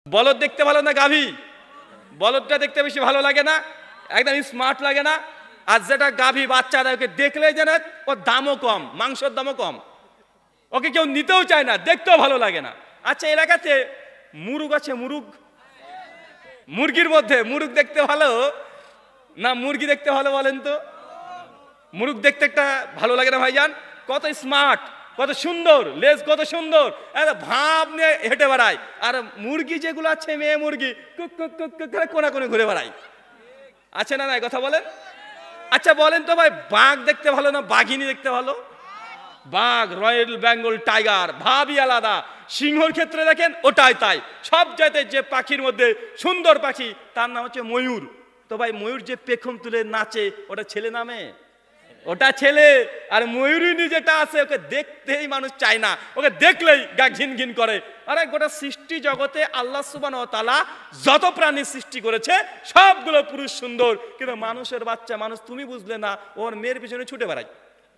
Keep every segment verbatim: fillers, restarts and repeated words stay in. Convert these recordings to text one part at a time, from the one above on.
বলদ দেখতে ভালো না গাভী? বলদটা দেখতে বেশি ভালো লাগে না? একদম স্মার্ট লাগে না? আর যেটা গাভী বাচ্চারা, ওকে দেখলেই যেন ওর দামও কম, মাংসের দামও কম, ওকে কেউ নিতেও চায় না, দেখতেও ভালো লাগে না। আচ্ছা, এলাকাতে মুরগ আছে, মুরগ, মুরগির মধ্যে মুরগ দেখতে ভালো না মুরগি দেখতে ভালো বলেন তো? মুরগ দেখতে একটা ভালো লাগে না ভাইজান? কত স্মার্ট, কত সুন্দর, লেজ কত সুন্দর, ভাব নিয়ে হেঁটে বেড়ায়। আর মুরগি যেগুলো আছে, মেয়ে মুরগি, কুক কুক কুক কুক করে কোনা কোনে ঘুরে বেড়ায়। আছে না? না কথা বলেন। আচ্ছা বলেন তো ভাই, বাঘ দেখতে ভালো না বাঘিনী দেখতে ভালো? বাঘ, রয়্যাল বেঙ্গল টাইগার, ভাবই আলাদা। সিংহর ক্ষেত্রে দেখেন ওটাই তাই। সব জায়গাতে যে পাখির মধ্যে সুন্দর পাখি, তার নাম হচ্ছে ময়ূর। তো ভাই, ময়ূর যে পেখম তুলে নাচে, ওটা ছেলে নামে? ওটা ছেলে। আর ময়ূরিনী যেটা আছে, ওকে দেখতেই মানুষ চায় না, ওকে দেখলেই গা ঘিন ঘিন করে। আরে গোটা সৃষ্টি জগতে আল্লাহ সুবহানাহু ওয়া তাআলা যত প্রাণী সৃষ্টি করেছে, সবগুলো পুরুষ সুন্দর, কিন্তু মানুষের বাচ্চা, মানুষ তুমি বুঝলে না, ওর মেয়ের পিছনে ছুটে বেড়ায়।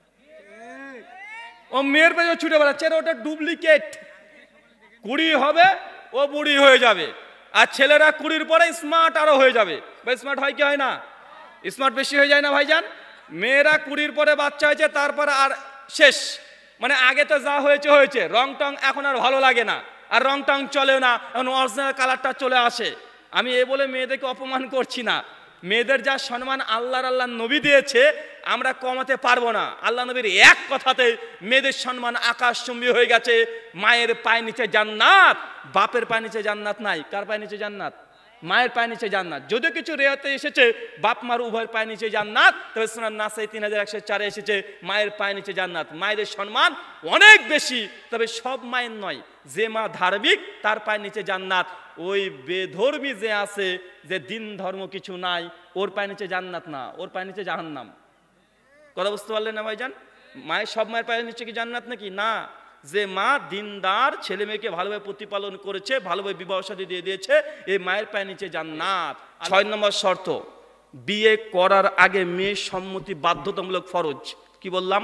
ও মেয়ের পেছনে ছুটে বেড়াচ্ছে, ওটা ডুপ্লিকেট। কুড়ি হবে, ও বুড়ি হয়ে যাবে। আর ছেলেরা কুড়ির পরে স্মার্ট আরো হয়ে যাবে। ভাই স্মার্ট হয় কি হয় না? স্মার্ট বেশি হয়ে যায় না ভাইজান? মেয়েরা কুড়ির পরে বাচ্চা হয়েছে, তারপর আর শেষ। মানে আগে তো যা হয়েছে হয়েছে, রং টং এখন আর ভালো লাগে না, আর রং টং চলে না, এখন অরিজিনাল কালারটা চলে আসে। আমি এ বলে মেয়েদেরকে অপমান করছি না। মেয়েদের যা সম্মান আল্লাহর আল্লাহ নবী দিয়েছে, আমরা কমাতে পারবো না। আল্লাহ নবীর এক কথাতে মেয়েদের সম্মান আকাশচুম্বী হয়ে গেছে। মায়ের পায়ের নিচে জান্নাত, বাপের পায়ের নিচে জান্নাত নাই। কার পায়ের নিচে জান্নাত? মায়ের পায়ের নিচে জান্নাত। যদিও কিছু রেওয়াতে এসেছে বাপ মার উভয়ের পায়ের নিচে জান্নাত, তবে সুনান নাসাই তিন হাজার একশো চারে এসেছে মায়ের পায়ের নিচে জান্নাত। মায়েদের সম্মান অনেক বেশি, তবে সব মায়ের নয়। যে মা ধার্মিক, তার পায়ের নিচে জান্নাত। ওই বেধর্মী যে আছে, যে দিন ধর্ম কিছু নাই, ওর পায়ের নিচে জান্নাত না, ওর পায়ের নিচে জাহান্নাম। কথা বুঝতে পারলেন না ভাইজান? মায়ের সব মায়ের পায়ের নিচে কি জান্নাত নাকি? না। যে মা দিনদার, ছেলে মেয়েকে ভালোভাবে প্রতিপালন করেছে, ভালোভাবে বিবাহ শাদী দিয়ে দিয়েছে, এই মায়ের পায়ের নিচে জান্নাত। ছয় নম্বর শর্ত, বিয়ে করার আগে মেয়ের সম্মতি বাধ্যতামূলক, ফরজ। কি বললাম?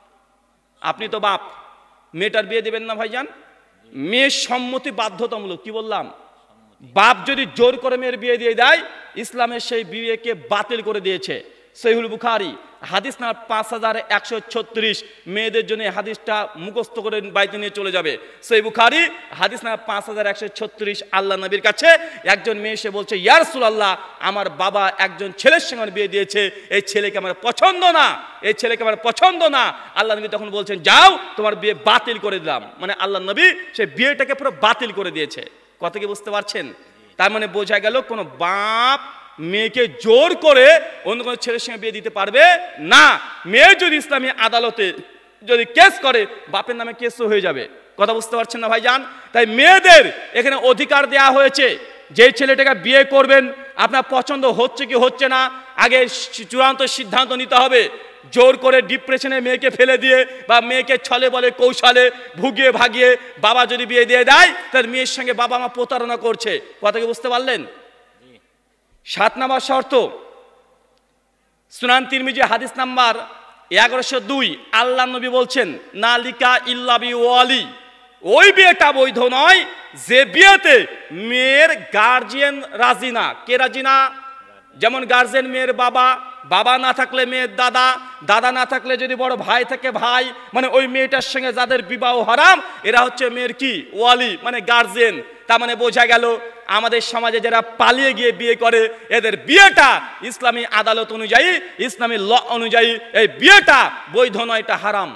আপনি তো বাপ, মেয়েটার বিয়ে দেবেন না ভাইজান? মেয়ের সম্মতি বাধ্যতামূলক। কি বললাম? বাপ যদি জোর করে মেয়ের বিয়ে দিয়ে দেয়, ইসলামের সেই বিয়েকে বাতিল করে দিয়েছে। সহিহুল বুখারী হাদিস না পাঁচ হাজার একশো ছত্রিশ। মেয়েদের জন্য হাদিসটা মুখস্থ করে বাড়িতে নিয়ে চলে যাবে। সহিহ বুখারী হাদিস না পাঁচ হাজার একশো ছত্রিশ। আল্লাহ নবীর কাছে একজন মেয়ে এসে বলছে, ইয়া রাসূলুল্লাহ, আমার বাবা একজন ছেলের সঙ্গে বিয়ে দিয়েছে, এই ছেলেকে আমার পছন্দ না, এই ছেলেকে আমার পছন্দ না। আল্লাহ নবী তখন বলছেন, যাও, তোমার বিয়ে বাতিল করে দিলাম। মানে আল্লাহ নবী সেই বিয়েটাকে পুরো বাতিল করে দিয়েছে। কথা কি বুঝতে পারছেন? তার মানে বোঝা গেল, কোনো বাপ মেয়েকে জোর করে অন্য কোনো ছেলের সঙ্গে বিয়ে দিতে পারবে না। মেয়ে যদি ইসলামী আদালতে যদি কেস করে, বাপের নামে কেসও হয়ে যাবে। কথা বুঝতে পারছেন না ভাইজান? তাই মেয়েদের এখানে অধিকার দেয়া হয়েছে, যে ছেলেটাকে বিয়ে করবেন, আপনার পছন্দ হচ্ছে কি হচ্ছে না, আগে চূড়ান্ত সিদ্ধান্ত নিতে হবে। জোর করে ডিপ্রেশনে মেয়েকে ফেলে দিয়ে, বা মেয়েকে ছলে বলে কৌশলে ভুগিয়ে ভাগিয়ে বাবা যদি বিয়ে দিয়ে দেয়, তার মেয়ের সঙ্গে বাবা মা প্রতারণা করছে। কথা কি বুঝতে পারলেন? সাত নম্বর শর্ত, সুনান তিরমিজি হাদিস নাম্বার এগারোশো দুই, আল্লাহ নবী বলছেন, নালিকা ইল্লা বি ওয়ালি, ওই বিয়েটা বৈধ নয় যে বিয়েতে মেয়ের গার্জিয়ান রাজি না। কে রাজি না? যেমন গার্জিয়ান মেয়ের বাবা, বাবা না থাকলে মেয়ের দাদা, দাদা না থাকলে যদি বড় ভাই থাকে ভাই, মানে ওই মেয়েটার সঙ্গে যাদের বিবাহ হারাম, এরা হচ্ছে মেয়ের কি? ওয়ালি, মানে গার্জিয়ান। তার মানে বোঝা গেল, আমাদের সমাজে যারা পালিয়ে গিয়ে বিয়ে করে, এদের বিয়েটা ইসলামী আদালত অনুযায়ী, ইসলামী ল অনুযায়ী এই বিয়েটা বৈধ নয়, এটা হারাম।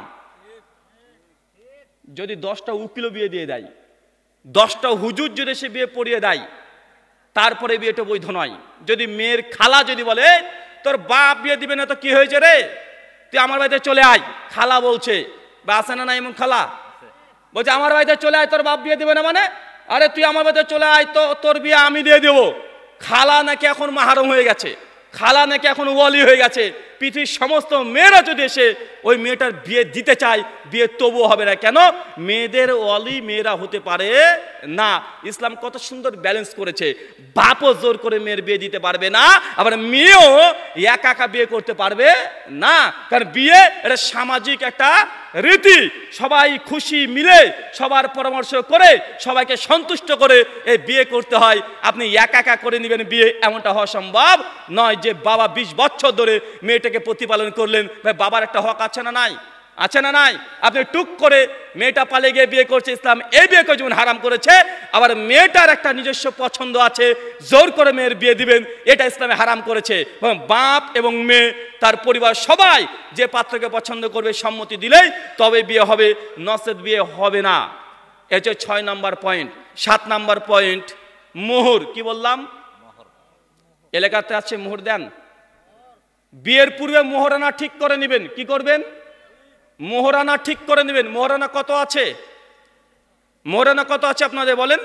যদি দশটা উকিলও বিয়ে দিয়ে দেয়, দশটা হুজুর যদি সে বিয়ে পড়িয়ে দেয়, তারপরে বিয়েটা বৈধ নয়। যদি মেয়ের খালা যদি বলে, তোর বাপ বিয়ে দিবে না তো কি হয়েছে রে, তুই আমার বাড়িতে চলে আয়, খালা বলছে, বা আছে না না এমন খালা, বলছে আমার বাড়িতে চলে আয়, তোর বাপ বিয়ে দিবে না, মানে আরে তুই আমার বাড়িতে চলে আয়, তো তোর বিয়ে আমি দিয়ে দেবো। খালা নাকি এখন মাহারম হয়ে গেছে, খালা নাকি এখন ওয়ালি হয়ে গেছে। পৃথিবীর সমস্ত মেয়েরা যদি এসে ওই মেয়েটার বিয়ে দিতে চায়, বিয়ে তবুও হবে না। কেন? মেয়েদের ওয়ালি মেয়েরা হতে পারে না। ইসলাম কত সুন্দর ব্যালেন্স করেছে। বাপও জোর করে মেয়ের বিয়ে দিতে পারবে না, আবার মেয়েও একা একা বিয়ে করতে পারবে না। কারণ বিয়ে এটা সামাজিক একটা রীতি, সবাই খুশি মিলে সবার পরামর্শ করে সবাইকে সন্তুষ্ট করে এই বিয়ে করতে হয়। আপনি একা একা করে নেবেন বিয়ে, এমনটা হওয়া সম্ভব নয়। যে বাবা বিশ বছর ধরে মেয়েটাকে প্রতিপালন করলেন, ভাই বাবার একটা হক আছে না নাই? আছে না নাই? আপনি টুক করে মেয়েটা পালিয়ে গিয়ে বিয়ে করছে, ইসলাম এই বিয়েকে যেমন হারাম করেছে, আবার মেয়েটার একটা নিজস্ব পছন্দ আছে, জোর করে মেয়ের বিয়ে দিবেন, এটা ইসলামে হারাম করেছে। এবং বাপ এবং মেয়ে তার পরিবার সবাই যে পাত্রকে পছন্দ করবে সম্মতি দিলেই তবে বিয়ে হবে, নচেত বিয়ে হবে না। এ হচ্ছে ছয় নম্বর পয়েন্ট। সাত নম্বর পয়েন্ট মোহর। কি বললাম? এলাকাতে আছে মোহর দেন। বিয়ের পূর্বে মোহরানা ঠিক করে নেবেন। কি করবেন? মোহরানা ঠিক করে নেবেন। মোহরানা কত আছে? মোহরানা কত আছে আপনাদের বলেন?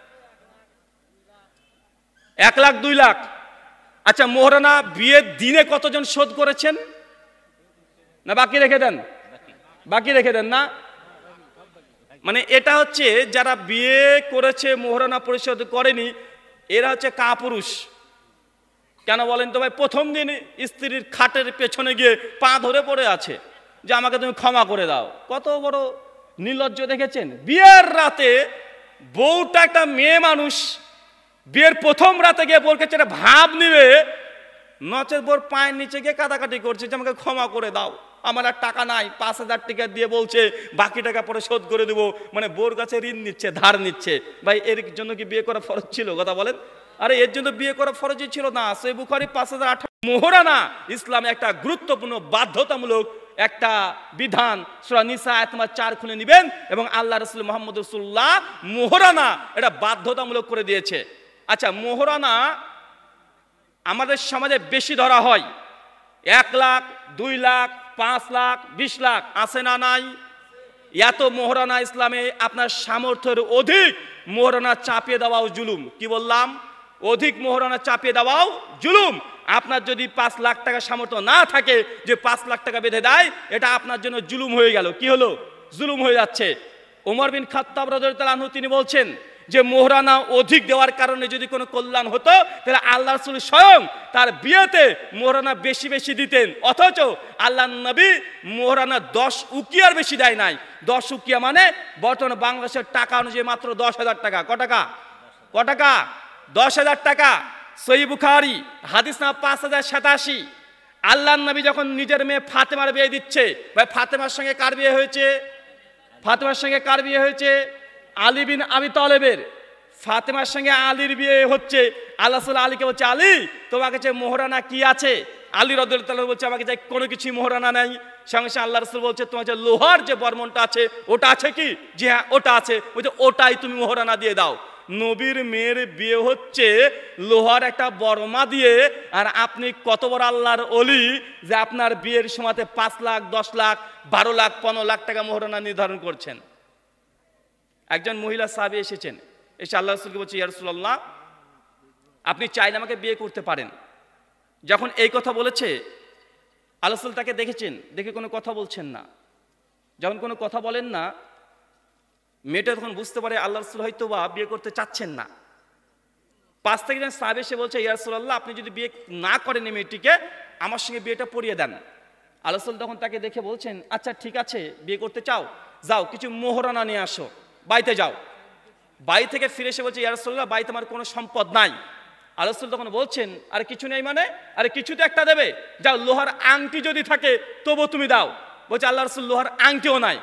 এক লাখ দুই লাখ। আচ্ছা, মোহরানা বিয়ের দিনে কতজন শোধ করেছেন? না বাকি রেখে দেন? বাকি রেখে দেন না? মানে এটা হচ্ছে যারা বিয়ে করেছে মোহরানা পরিশোধ করেনি, এরা হচ্ছে কাপুরুষ। কেন বলেন তো ভাই? প্রথম দিন স্ত্রীর খাটের পেছনে গিয়ে পা ধরে পড়ে আছে যে আমাকে তুমি ক্ষমা করে দাও। কত বড় নির্লজ্জ দেখেছেন? বিয়ের রাতে বউটা একটা মেয়ে মানুষ, বিয়ের প্রথম রাতে গিয়ে বোর কাছে একটা ভাব নিবে, নচেত বোর পায়ের নিচে গিয়ে কাটাকাটি করছে যে আমাকে ক্ষমা করে দাও, আমার আর টাকা নাই, পাঁচ হাজার টাকা দিয়ে বলছে বাকি টাকা পরে শোধ করে দেবো। মানে বোর কাছে ঋণ নিচ্ছে, ধার নিচ্ছে। ভাই এর জন্য কি বিয়ে করা ফরজ ছিল? কথা বলেন। আরে এর জন্য বিয়ে করা ফরজই ছিল না। সহিহ বুখারী পাঁচ হাজার আঠারো। মোহরানা ইসলামে একটা গুরুত্বপূর্ণ বাধ্যতামূলক একটা বিধান। সূরা নিসা আয়াত নম্বর চার খুলে নেবেন এবং আল্লাহ রাসূল মুহাম্মদ রাসূলুল্লাহ মোহরানা এটা বাধ্যতামূলক করে দিয়েছে। আচ্ছা, মোহরানা আমাদের সমাজে বেশি ধরা হয়। এক লাখ, দুই লাখ, পাঁচ লাখ, বিশ লাখ আছে না নাই? এত মোহরানা ইসলামে আপনার সামর্থ্যের অধিক মোহরানা চাপিয়ে দেওয়াও জুলুম। কি বললাম? অধিক মোহরানা চাপিয়ে দেওয়াও জুলুম। আপনার যদি পাঁচ লাখ টাকা সামর্থ্য না থাকে যে পাঁচ লাখ টাকা বেঁধে দেয়, এটা আপনার জন্য জুলুম হয়ে গেল। কি হলো? জুলুম হয়ে যাচ্ছে। ওমর বিন খাত্তাব রাদিয়াল্লাহু আনহু তিনি বলছেন যে মোহরানা অধিক দেওয়ার কারণে যদি কোনো কল্যাণ হতো তাহলে আল্লাহ রাসূল স্বয়ং তার বিয়েতে মোহরানা বেশি বেশি দিতেন। অথচ আল্লাহ নবী মোহরানা দশ উকিয়ার বেশি দেয় নাই। দশ উকিয়া মানে বর্তমান বাংলাদেশের টাকা অনুযায়ী মাত্র দশ হাজার টাকা। ক টাকা? ক টাকা? দশ হাজার টাকা। সহিহ বুখারী হাদিস নাম্বার পাঁচ হাজার সাতাশি। আল্লাহ নবী যখন নিজের মেয়ে ফাতেমার বিয়ে দিচ্ছে, ভাই ফাতেমার সঙ্গে কার বিয়ে হয়েছে? ফাতেমার সঙ্গে কার বিয়ে হয়েছে? আলী বিন আবি তালেবের। ফাতেমার সঙ্গে আলীর বিয়ে হচ্ছে। আল্লাহ রাসূল আলীকে বলছে, আলী তোমার কাছে মোহরানা কি আছে? আলী রাদিয়াল্লাহু তাআলা বলছে, আমার কাছে কোনো কিছুই মোহরানা নাই। সঙ্গে সঙ্গে আল্লাহ রাসূল বলছে, তোমার যে লোহার যে বর্মনটা আছে ওটা আছে কি? জি হ্যাঁ ওটা আছে। বলছে ওটাই তুমি মোহরানা দিয়ে দাও। নবীর মেয়ের বিয়ে হচ্ছে লোহার একটা বর্মা দিয়ে, আর আপনি কত বড় আল্লাহর ওলি যে আপনার বিয়ের সময়তে পাঁচ লাখ, দশ লাখ, বারো লাখ, পনেরো লাখ টাকা মোহরানা নির্ধারণ করছেন। একজন মহিলা সাহাবী এসেছেন, এসে আল্লাহ রাসূলকে বলছে, ইয়া রাসূলুল্লাহ আপনি চাইলে আমাকে বিয়ে করতে পারেন। যখন এই কথা বলেছে আল্লাহ রাসূল তাকে দেখেছেন, দেখে কোনো কথা বলছেন না। যখন কোনো কথা বলেন না, মেয়েটা তখন বুঝতে পারে আল্লাহ রাসূল হয়তো বা বিয়ে করতে চাচ্ছেন না। পাঁচ থেকে একজন সাহাবী এসে বলছে, ইয়া রাসূলুল্লাহ আপনি যদি বিয়ে না করেন এই মেয়েটিকে, আমার সঙ্গে বিয়েটা পড়িয়ে দেন। আল্লাহ রাসূল তখন তাকে দেখে বলছেন, আচ্ছা ঠিক আছে, বিয়ে করতে চাও, যাও কিছু মোহরানা নিয়ে আসো, বাড়িতে যাও। বাড়ি থেকে ফিরে এসে বলছে, ইয়া রাসূলুল্লাহ বাড়িতে আমার কোনো সম্পদ নাই। আল্লাহ রাসূল তখন বলছেন, আরে কিছু নেই মানে? আরে কিছু তো একটা দেবে, যাও লোহার আংটি যদি থাকে তবু তুমি দাও। বলছে আল্লাহ রাসূল লোহার আংটিও নাই।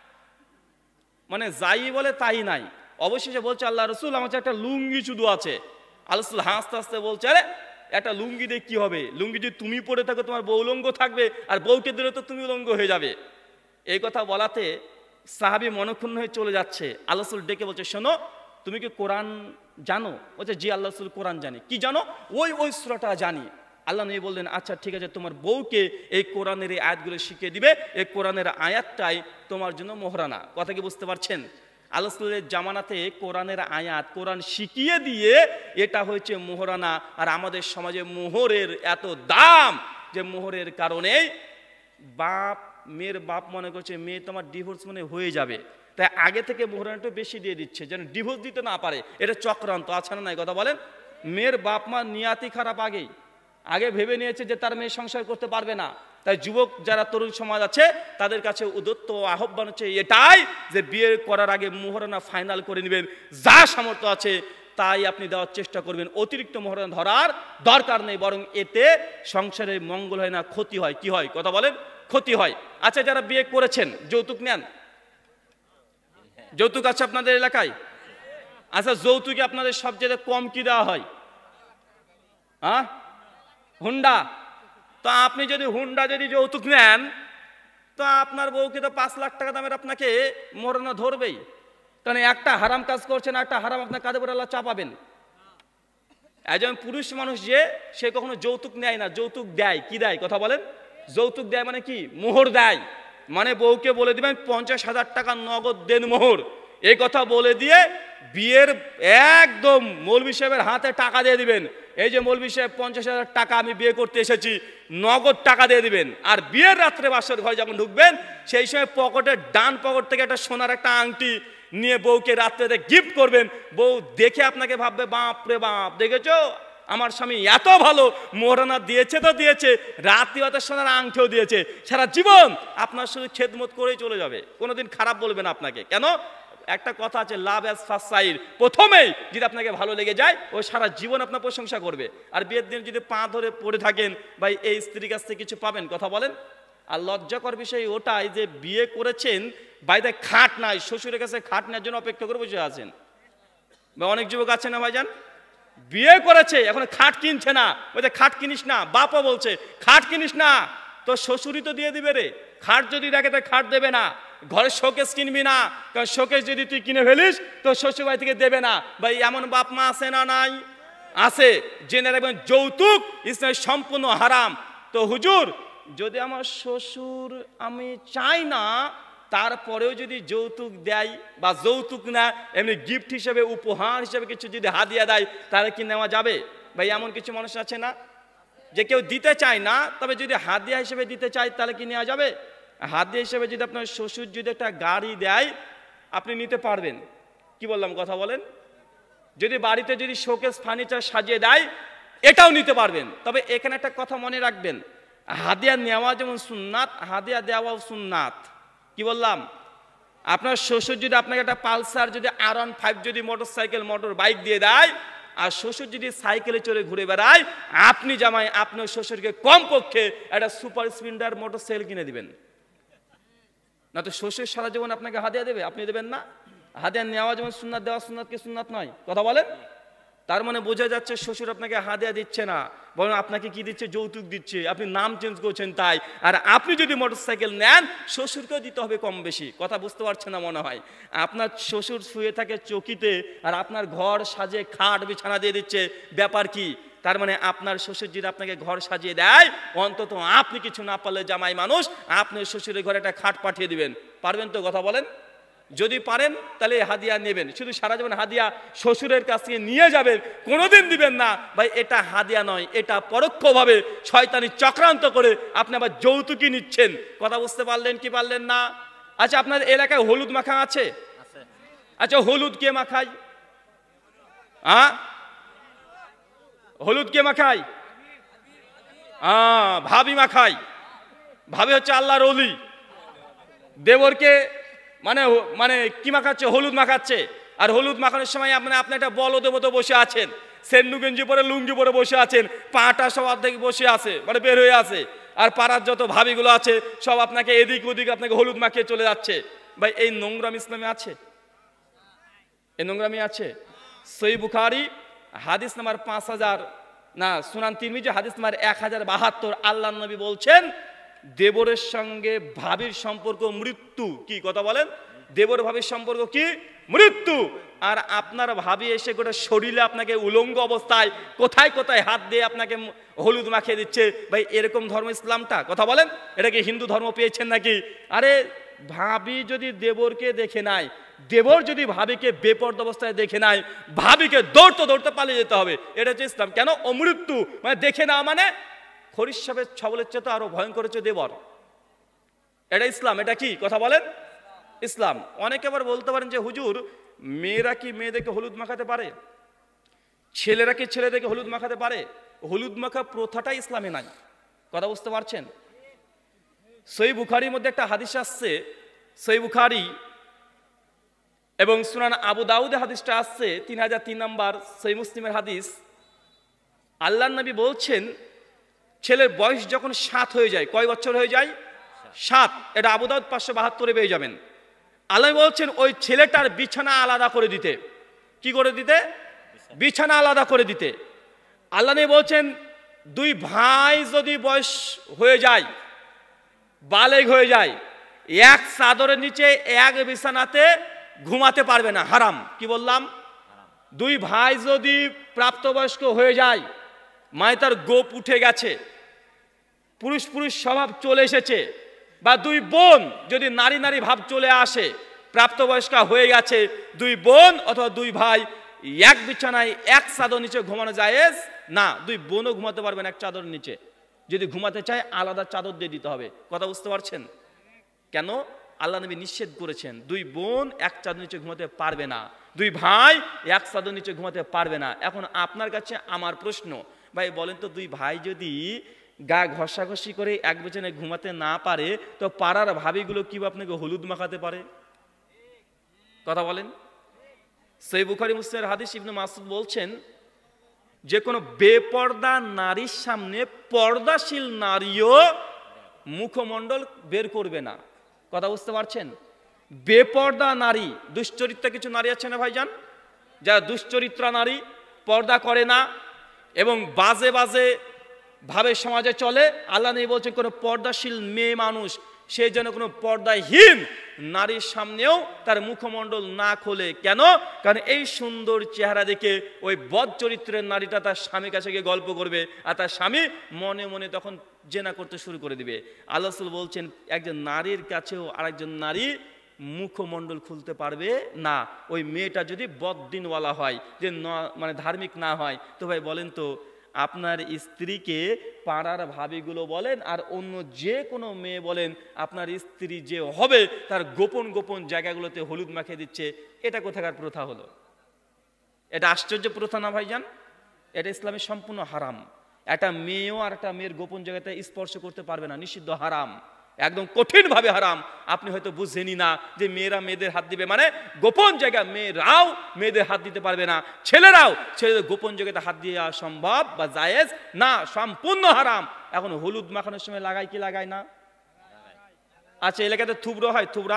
মানে যাই বলে তাই নাই। অবশেষে বলছে আল্লাহ রাসূল আমার কাছে একটা লুঙ্গি শুধু আছে। আল্লাহ রাসূল হাসতে হাসতে বলছে, আরে একটা লুঙ্গি দিয়ে কি হবে? লুঙ্গি যদি তুমি পরে থাকো তোমার বউ উলঙ্গ থাকবে, আর বউকে দিলে তো তুমি উলঙ্গ হয়ে যাবে। এই কথা বলাতে সাহাবী মনক্ষুণ্ণ হয়ে চলে যাচ্ছে। আল্লাহ রাসূল ডেকে বলছে, শোনো তুমি কি কোরআন জানো? বলছে জি আল্লাহ রাসূল কোরআন জানি। কি জানো? ওই ওই সূরাটা জানি। আল্লাহ নবী বললেন, আচ্ছা ঠিক আছে, তোমার বউকে এই কোরআনের এই আয়াতগুলো শিখিয়ে দিবে। এই কোরআনের আয়াতটাই তোমার জন্য মোহরানা। কথা কি বুঝতে পারছেন? আল্লাহ রাসূলের জামানাতে কোরআনের আয়াত, কোরআন শিখিয়ে দিয়ে এটা হয়েছে মোহরানা। আর আমাদের সমাজে মোহরের এত দাম যে মোহরের কারণেই বাপ মেয়ের বাপ মনে করছে মেয়ে তোমার ডিভোর্স মনে হয়ে যাবে, তাই আগে থেকে মোহরানাটা বেশি দিয়ে দিচ্ছে যেন ডিভোর্স দিতে না পারে। এটা চক্রান্ত আছে না নাই কথা বলেন? মেয়ের বাপ মা নিয়াতি খারাপ, আগেই আগে ভেবে নিয়েছে যে তার মেয়ে সংসার করতে পারবে না। তাই যুবক যারা তরুণ সমাজ আছে তাদের কাছে উদ্যত আহ্বান হচ্ছে এটাই যে বিয়ে করার আগে মোহরানা ফাইনাল করে নেবেন, যা সামর্থ্য আছে তাই আপনি দেওয়ার চেষ্টা করবেন। অতিরিক্ত মোহরানা ধরার দরকার নেই, বরং এতে সংসারে মঙ্গল হয় না, ক্ষতি হয়। কি হয় কথা বলেন? ক্ষতি হয়। আচ্ছা, যারা বিয়ে করেছেন যৌতুক নেন? যৌতুক আছে আপনাদের এলাকায়? আচ্ছা, যৌতুকে আপনাদের সবচেয়ে কম কি দেওয়া হয়? হ্যাঁ, হুন্ডা। তো আপনি যদি হুন্ডা যদি যৌতুক নেন, তো আপনার বউকে তো পাঁচ লাখ টাকা দামের আপনাকে মোহরানা ধরবেই, কারণ একটা হারাম কাজ করছেন, একটা হারাম আপনার কাঁধে পড়ে আল্লাহ চাপাবেন। একজন পুরুষ মানুষ যে সে কখনো যৌতুক নেয় না, যৌতুক দেয়। কি দেয় কথা বলেন? যৌতুক দেয় মানে কি? মোহর দেয়। মানে বউকে বলে দিবেন পঞ্চাশ হাজার টাকা নগদ দেন মোহর, এই কথা বলে দিয়ে বিয়ের একদম মৌলভী সাহেবের হাতে টাকা দিয়ে দিবেন, এই যে মৌলভী সাহেব পঞ্চাশ হাজার টাকা আমি বিয়ে করতে এসেছি, নগদ টাকা দিয়ে দিবেন। আর বিয়ের রাত্রে বাসর ঘরে যখন ঢুকবেন সেই সময় পকেটের ডান পকেট থেকে একটা সোনার একটা আংটি নিয়ে বউকে রাত্রে গিফট করবেন। বউ দেখে আপনাকে ভাববে বাপ রে বাপ, দেখেছো আমার স্বামী এত ভালো, মোহরানা দিয়েছে তো দিয়েছে, রাত্রি হতে সোনার আংটিও দিয়েছে। সারা জীবন আপনার শুধু খেদমত করেই চলে যাবে, কোনোদিন খারাপ বলবে না আপনাকে। কেন? একটা কথা আছে, লাভ অ্যাজ ফার্স্ট সাইট, প্রথমেই যদি আপনাকে ভালো লেগে যায় ও সারা জীবন আপনার প্রশংসা করবে। আর বিয়ের দিন যদি পা ধরে পড়ে থাকেন, ভাই এই স্ত্রীর কাছ থেকে কিছু পাবেন কথা বলেন? আর লজ্জাকর বিষয় ওটাই যে বিয়ে করেছেন, বাড়িতে খাট নাই, শ্বশুরের কাছে খাট নেওয়ার জন্য অপেক্ষা করে বসে আছেন। বা অনেক যুবক আছে না ভাইজান, বিয়ে করেছে এখন খাট কিনছে না, বলছে খাট কিনিস না, বাপও বলছে খাট কিনিস না, তো শ্বশুরই তো দিয়ে দিবে রে। খাট যদি রাখে তো খাট দেবে না, ঘরে শোকেস কিনবি না, কারণ শোকেস যদি তুই কিনে ফেলিস তো শ্বশুর বাড়ি থেকে দেবে না। ভাই এমন বাপ মা আছে না নাই? আছে। জেনে রাখবেন যৌতুক ইসলামে সম্পূর্ণ হারাম। তো হুজুর যদি আমার শ্বশুর আমি চাই না, তারপরেও যদি যৌতুক দেয় বা যৌতুক না এমনি গিফট হিসেবে উপহার হিসেবে কিছু যদি হাদিয়া দেয়, তাহলে কি নেওয়া যাবে? ভাই এমন কিছু মানুষ আছে না যে কেউ দিতে চায় না, তবে যদি হাদিয়া হিসেবে দিতে চায় তাহলে কি নেওয়া যাবে? হাদিয়া হিসেবে যদি আপনার শ্বশুর যদি একটা গাড়ি দেয় আপনি নিতে পারবেন। কি বললাম কথা বলেন? যদি বাড়িতে যদি শোকেস ফার্নিচার সাজিয়ে দেয় এটাও নিতে পারবেন। তবে এখানে একটা কথা মনে রাখবেন, হাদিয়া নেওয়া যেমন সুন্নাত, হাদিয়া দেওয়াও সুন্নাত। কি বললাম? আপনার শ্বশুর যদি আপনাকে একটা পালসার যদি আর ওয়ান ফাইভ যদি মোটর সাইকেল মোটর বাইক দিয়ে দেয়, আর শ্বশুর যদি সাইকেলে চড়ে ঘুরে বেড়ায়, আপনি জামাই আপনার শ্বশুরকে কমপক্ষে একটা সুপার স্প্লেন্ডার মোটর সাইকেল কিনে দিবেন। না তো শ্বশুর সারা জীবন আপনাকে হাদিয়া দেবে, আপনি দেবেন না। হাদিয়া নেওয়া যেমন সুন্নাত, দেওয়া সুন্নাত কি সুন্নাত নয়? কথা বলেন? তার মানে বোঝা যাচ্ছে শ্বশুর আপনাকে হাদিয়া দিচ্ছে না, বরং আপনাকে কি দিচ্ছে? যৌতুক দিচ্ছে। আপনি নাম চেঞ্জ করছেন তাই। আর আপনি যদি মোটরসাইকেল নেন শ্বশুরকেও দিতে হবে কম বেশি। কথা বুঝতে পারছেন না মনে হয়? আপনার শ্বশুর শুয়ে থাকে চৌকিতে আর আপনার ঘর সাজিয়ে খাট বিছানা দিয়ে দিচ্ছে, ব্যাপার কি? তার মানে আপনার শ্বশুর যদি আপনাকে ঘর সাজিয়ে দেয়, অন্তত আপনি কিছু না পারলে জামাই মানুষ আপনার শ্বশুরের ঘরে একটা খাট পাঠিয়ে দিবেন। পারবেন তো? কথা বলেন। যদি পারেন তাহলে হাদিয়া নেবেন। শুধু সারা জীবন হাদিয়া শ্বশুরের কাছ থেকে নিয়ে যাবেন, কোনোদিন দিবেন না। ভাই এটা হাদিয়া নয়, এটা পরোক্ষভাবে শয়তানি চক্রান্ত করে আপনি আবার যৌতুকি নিচ্ছেন। কথা বুঝতে পারলেন কি পারলেন না? আচ্ছা, আপনার এলাকায় হলুদ মাখা আছে? আচ্ছা, হলুদ কে মাখায়? হ্যাঁ, হলুদ কে মাখায়? হ্যাঁ, ভাবি মাখায়। ভাবি হচ্ছে আল্লাহর ওলি। দেবরকে মানে মানে কি মাখাচ্ছে? হলুদ মাখাচ্ছে। আর হলুদ মাখানোর সময় আপনি আপনি একটা বলদেবতা বসে আছেন, সেন্ডু গেঞ্জি পরে লুঙ্গি পরে বসে আছেন, পাটা সব অর্ধেক বসে আছে, মানে বের হয়ে আছে। আর পাড়ার যত ভাবিগুলো আছে সব আপনাকে এদিক ওদিক আপনাকে হলুদ মাখিয়ে চলে যাচ্ছে। ভাই এই নোংরাম ইসলামে আছে? এই নোংরামি আছে? সহিহ বুখারী হাদিস নাম্বার পাঁচ হাজার না সুনান তিরমিজি হাদিস নাম্বার এক হাজার বাহাত্তর, আল্লাহর নবী বলছেন দেবরের সঙ্গে ভাবির সম্পর্ক মৃত্যু। কি কথা বলেন? দেবর ভাবির সম্পর্ক কি? মৃত্যু। আর আপনার ভাবি এসে গোটা শরীরে আপনাকে উলঙ্গ অবস্থায় কোথায় কোথায় হাত দিয়ে আপনাকে হলুদ মাখিয়ে দিচ্ছে। ভাই এরকম ধর্ম ইসলামটা? কথা বলেন, এটা কি হিন্দু ধর্ম পেয়েছেন নাকি? আরে ভাবি যদি দেবরকে দেখে নাই, দেবর যদি ভাবিকে বেপরদ অবস্থায় দেখে নাই, ভাবিকে দৌড়তে দৌড়তে পালিয়ে যেতে হবে। এটা হচ্ছে ইসলাম। কেন? অমৃত্যু মানে দেখে না মানে খরিস সাহেবের ছবলের চেয়ে তো আরো ভয়ঙ্কর হচ্ছে দেবর। এটা ইসলাম, এটা কি কথা বলেন? ইসলাম। অনেকে আবার বলতে পারেন যে হুজুর মেয়েরা কি মেয়েদেরকে হলুদ মাখাতে পারে, ছেলেরা কি ছেলেদেরকে হলুদ মাখাতে পারে? হলুদ মাখা প্রথাটাই ইসলামে নাই, কথা বুঝতে পারছেন? সহিহ বুখারীর মধ্যে একটা হাদিস আসছে, সহিহ বুখারী এবং সুনান আবু দাউদে হাদিসটা আসছে তিন হাজার তিন নম্বর, সহিহ মুসলিমের হাদিস। আল্লাহর নবী বলছেন ছেলের বয়স যখন সাত হয়ে যায়, কয় বছর হয়ে যায়? সাত। এটা আবু দাউদ পাঁচশো বাহাত্তরে পেয়ে যাবেন। আল্লাহ বলছেন ওই ছেলেটার বিছানা আলাদা করে দিতে। কি করে দিতে? বিছানা আলাদা করে দিতে। আল্লাহ নবী বলছেন দুই ভাই যদি বয়স হয়ে যায়, বালেগ হয়ে যায়, এক চাদরের নিচে এক বিছানাতে ঘুমাতে পারবে না, হারাম। কি বললাম? দুই ভাই যদি প্রাপ্তবয়স্ক হয়ে যায়, মায় তার গোপ উঠে গেছে, পুরুষ পুরুষ স্বভাব চলে এসেছে, বা দুই বোন যদি নারী নারী ভাব চলে আসে, প্রাপ্তবয়স্কা হয়ে গেছে, দুই বোন অথবা দুই ভাই এক বিছানায় এক চাদর নিচে ঘুমানো জায়েজ না। দুই বোনও ঘুমাতে পারবেন এক চাদর নিচে, যদি ঘুমাতে চায় আলাদা চাদর দিয়ে দিতে হবে। কথা বুঝতে পারছেন? কেন? আল্লাহ নবী নিষেধ করেছেন দুই বোন এক চাদর নিচে ঘুমাতে পারবে না, দুই ভাই এক চাদর নিচে ঘুমাতে পারবে না। এখন আপনার কাছে আমার প্রশ্ন, ভাই বলেন তো, দুই ভাই যদি গা ঘষাঘষি করে এক বিছানায় ঘুমাতে না পারে, তো পাড়ার ভাবিগুলো কি আপনাকে হলুদ মাখাতে পারে? কথা বলেন। সহিহ বুখারী মুসলিমের হাদিস, ইবনে মাসউদ বলছেন যে কোনো বেপর্দা নারীর সামনে পর্দাশীল নারীও মুখমণ্ডল বের করবে না। কথা বুঝতে পারছেন? বেপর্দা নারী, দুশ্চরিত্রা কিছু নারী আছে না ভাইজান, যারা দুশ্চরিত্রা নারী, পর্দা করে না এবং বাজে বাজে ভাবে সমাজে চলে, আল্লাহ নবী বলছেন কোনো পর্দাশীল মেয়ে মানুষ সে যেন কোনো পর্দাহীন নারীর সামনেও তার মুখমণ্ডল না খোলে। কেন? কারণ এই সুন্দর চেহারা দেখে ওই বদ চরিত্রের নারীটা তার স্বামীর কাছে গিয়ে গল্প করবে, আর তার স্বামী মনে মনে তখন জেনা করতে শুরু করে দিবে। আল্লাহ রাসূল বলছেন একজন নারীর কাছেও আরেকজন নারী মুখমণ্ডল খুলতে পারবে না, ওই মেয়েটা যদি বদ্দিনওয়ালা হয়, যে মানে ধার্মিক না হয়। তো ভাই বলেন তো, আপনার স্ত্রীকে পাড়ার ভাবিগুলো বলেন আর অন্য যে কোনো মেয়ে বলেন, আপনার স্ত্রী যে হবে তার গোপন গোপন জায়গাগুলোতে হলুদ মাখিয়ে দিচ্ছে, এটা কোথাকার প্রথা হলো? এটা আশ্চর্য প্রথা না ভাইজান? এটা ইসলামের সম্পূর্ণ হারাম। একটা মেয়েও আর একটা মেয়ের গোপন জায়গাতে স্পর্শ করতে পারবে না, নিষিদ্ধ, হারাম, একদম কঠিন ভাবে হারাম। আপনি হয়তো বুঝেনি না যে মেয়েরা মেয়েদের হাত দিবে, মানে গোপন জায়গা মেয়েরাও মেয়েদের হাত দিতে পারবে না, ছেলেরাও ছেলেদের গোপন জায়গাতে হাত দিয়ে সম্ভব বা জায়েজ না, সম্পূর্ণ হারাম। এখন হলুদ মাখানোর সময় লাগায় কি লাগায় না? আচ্ছা, এলাকাতে থুবড়ো হয়, থুবড়া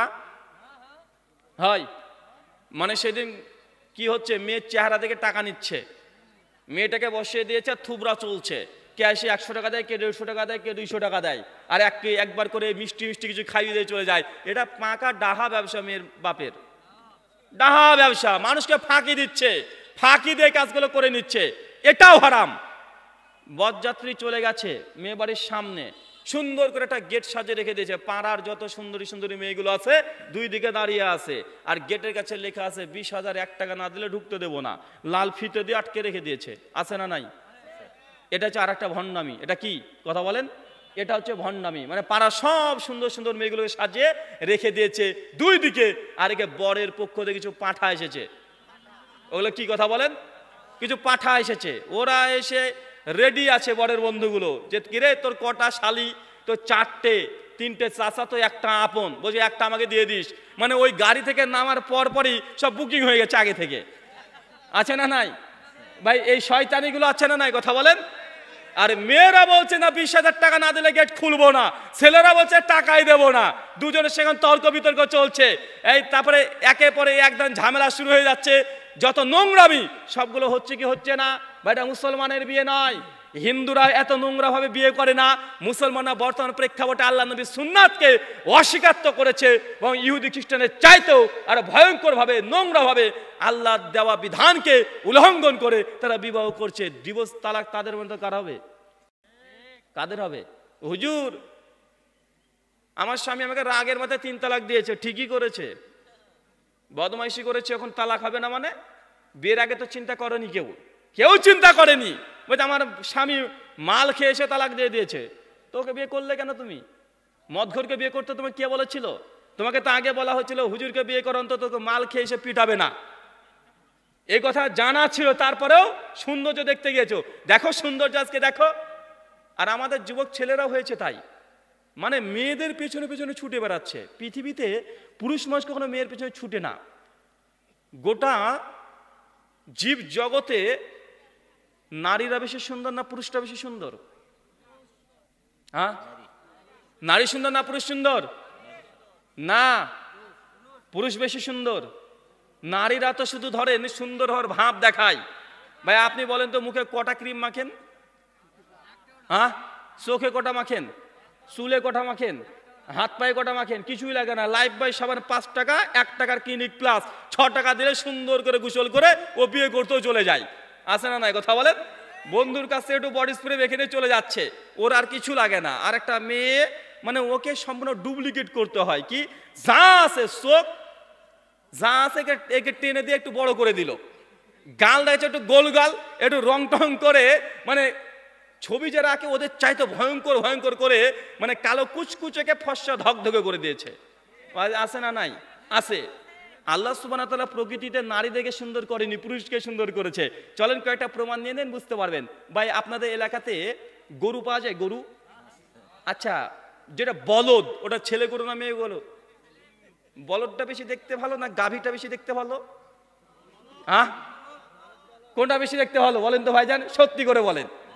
হয়, মানে সেদিন কি হচ্ছে, মেয়ের চেহারা থেকে টাকা নিচ্ছে, মেয়েটাকে বসিয়ে দিয়েছে, থুবড়া চলছে, কে আসে একশো টাকা দেয়, কে দেড়শো টাকা দেয়, কে দুইশো টাকা দেয়, আর এক একবার করে মিষ্টি মিষ্টি কিছু খাইয়ে দিয়ে চলে যায়। এটা পাকা ডাহা ব্যবসা, মেয়ের বাপের ডাহা ব্যবসা, মানুষকে ফাঁকি দিচ্ছে, ফাঁকি দিয়ে কাজগুলো করে নিচ্ছে, এটাও হারাম। বরযাত্রী চলে গেছে মেয়ে বাড়ির সামনে, সুন্দর করে একটা গেট সাজিয়ে রেখে দিয়েছে, পাড়ার যত সুন্দরী সুন্দরী মেয়েগুলো আছে দুই দিকে দাঁড়িয়ে আছে, আর গেটের কাছে লেখা আছে বিশ হাজার এক টাকা না দিলে ঢুকতে দেবো না, লাল ফিতে দিয়ে আটকে রেখে দিয়েছে, আছে না নাই? এটা হচ্ছে আর একটা ভণ্ডামি। এটা কি কথা বলেন? এটা হচ্ছে ভণ্ডামি, মানে পাড়া সব সুন্দর সুন্দর মেয়েগুলোকে সাজিয়ে রেখে দিয়েছে দুই দিকে, আর একে বরের পক্ষ থেকে কিছু পাঁঠা এসেছে, ওগুলো কি কথা বলেন, কিছু পাঁঠা এসেছে, ওরা এসে রেডি আছে বরের বন্ধুগুলো, যে কিরে তোর কটা শালি, তো চারটে, তিনটে চাচা, তো একটা আপন, বলছে একটা আমাকে দিয়ে দিস, মানে ওই গাড়ি থেকে নামার পর পরই সব বুকিং হয়ে গেছে আগে থেকে, আছে না নাই ভাই? এই শয়তানিগুলো আছে না নাই কথা বলেন? আর মেয়েরা বলছে না বিশ হাজার টাকা না দিলে গেট খুলবো না, ছেলেরা বলছে টাকাই দেবো না, দুজনের সেখানে তর্ক বিতর্ক চলছে। এই তারপরে একে পরে একদম ঝামেলা শুরু হয়ে যাচ্ছে, যত নোংরামি সবগুলো হচ্ছে কি হচ্ছে না ভাই? এটা মুসলমানের বিয়ে নয়, হিন্দুরা এত নোংরা ভাবে বিয়ে করে না, মুসলমানরা বর্তমান প্রেক্ষাপটে আল্লাহ নবীর সুন্নাতকে অস্বীকার করেছে এবং ইহুদি খ্রিস্টানের চাইতেও আর ভয়ঙ্কর ভাবে নোংরা ভাবে আল্লাহর দেওয়া বিধানকে উল্লঙ্ঘন করে তারা বিবাহ করছে। ডিভোর্স তালাক তাদের মধ্যে কার হবে? কাদের হবে? হুজুর আমার স্বামী আমাকে রাগের মাথায় তিন তালাক দিয়েছে, ঠিকই করেছে, বদমাইশি করেছে, এখন তালাক হবে না? মানে বিয়ের আগে তো চিন্তা করেনি, কেউ কেউ চিন্তা করেনি, বলছে আমার স্বামী মাল খেয়ে এসে তালাক দিয়ে দিয়েছে, তোকে বিয়ে করলে কেন তুমি? মদখোরকে বিয়ে করতে তোমাকে কে বলেছিল? তোমাকে তো আগে বলা হয়েছিল হুজুরকে বিয়ে করো, অন্তত তোকে মাল খেয়ে এসে পিটাবে না। এই কথা জানা ছিল, তারপরেও সৌন্দর্য দেখতে গিয়েছো। দেখো সৌন্দর্য আজকে দেখো। আর আমাদের যুবক ছেলেরাও হয়েছে তাই, মানে মেয়েদের পেছনে পেছনে ছুটে বেড়াচ্ছে। পৃথিবীতে পুরুষ মানুষ কখনো মেয়ের পেছনে ছুটে না। গোটা জীব জগতে নারীরা বেশি সুন্দর না পুরুষরা বেশি সুন্দর? হ্যাঁ, নারী সুন্দর না পুরুষ সুন্দর? না, পুরুষ বেশি সুন্দর। নারীরা তো শুধু ধরেন সুন্দর হওয়ার ভাব দেখায়। ভাই আপনি বলেন তো, মুখে কটা ক্রিম মাখেন? হ্যাঁ, চোখে কটা মাখেন? চুলে কটা মাখেন? হাত পায়ে কটা মাখেন? কিছুই লাগে না। লাইফ বয় সাবান পাঁচ টাকা, এক টাকার ক্লিনিক প্লাস ছ টাকা দিলে সুন্দর করে গোসল করে ও বিয়ে করতেও চলে যায়। আছে না নাই কথা বলেন? বন্ধুর কাছে একটু বডি স্প্রে মেখে নিয়ে চলে যাচ্ছে, ওর আর কিছু লাগে না। আর একটা মেয়ে মানে ওকে সম্পূর্ণ ডুপ্লিকেট করতে হয়। কি যা আছে চোখ, যা আছে একে টেনে দিয়ে একটু বড় করে দিল, গাল দেখছে একটু গোল গাল, একটু রং টং করে, মানে ছবি যারা আঁকে ওদের চাইতে ভয়ঙ্কর ভয়ঙ্কর করে, মানে কালো কুচকুচেকে ফর্সা ধকধকে করে দিয়েছে। আছে না নাই? আছে। আল্লাহ সুবহানাহু ওয়া তাআলা প্রকৃতিতে নারীদেরকে সুন্দর করেনি, পুরুষকে সুন্দর করেছে। চলেন কয়েকটা প্রমাণ নিয়ে নেন, বুঝতে পারবেন। ভাই আপনাদের এলাকাতে গরু পাওয়া যায়? গরু? আচ্ছা, যেটা বলদ, ওটা ছেলে গরু না মেয়ে গরু? বলদটা বেশি দেখতে ভালো না গাভীটা বেশি দেখতে ভালো? হ্যাঁ, কোনটা বেশি দেখতে ভালো বলেন তো ভাইজান, সত্যি করে বলেন।